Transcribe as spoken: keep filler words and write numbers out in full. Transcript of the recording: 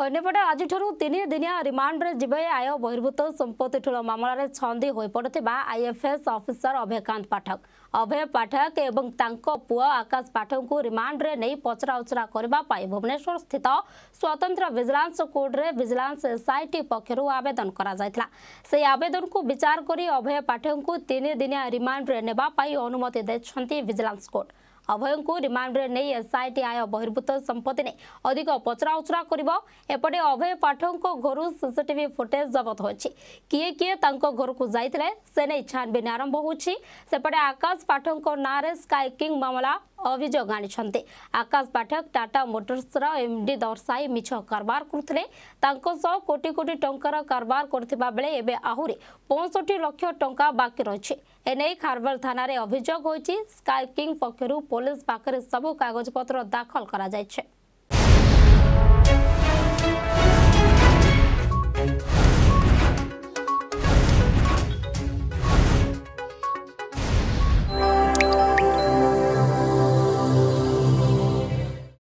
अन्यपटे आज तीन दिनिया रिमांड रे जीवे आय बहिर्भूत संपत्ति ठूल मामलें छंदी हो पड़ुवा आईएफएस ऑफिसर अभयकांत पाठक अभय पाठक एवं तांको पुओ आकाश पाठक को रिमांड रे नहीं पचरा उचरा करने भुवनेश्वर स्थित स्वतंत्र विजिलेंस कोर्ट रे विजिलेंस एसआईटी पक्षरु आवेदन करा जायतला। से आवेदन को विचार करी अभय पाठक को तीन दिनिया रिमांड रे नेबा पाई अनुमति दैछंती विजिलेंस कोर्ट। अभय को रिमांड रे नहीं एसआईटी आय बहिर्भूत संपत्ति ने अधिक पचरा उचरा करिबो। एपटे अभय पाठक घर सीसीटीवी फुटेज जबत होछि। किए किए तांको घर को जाइतिले से नहीं छानबीन आरंभ होछि। सेपटे आकाश पाठक नाँ रे स्काई किंग मामला अभियोग आनिछन्ते। आकाश पाठक टाटा मोटर्स रा एमडी दर्शाई मिछ कारबार करथिले। तांको सह कोटी कोटी टंकार कारबार करथिबा बेले एबे आहुरी पैंसठ लाख टंका बाकी रहिछि। एने खारबेल थाना रे अभियोग होछि। स्काई किंग पक्षरु पुलिस पाखरे सब कागज पत्र दाखल करा जायछि।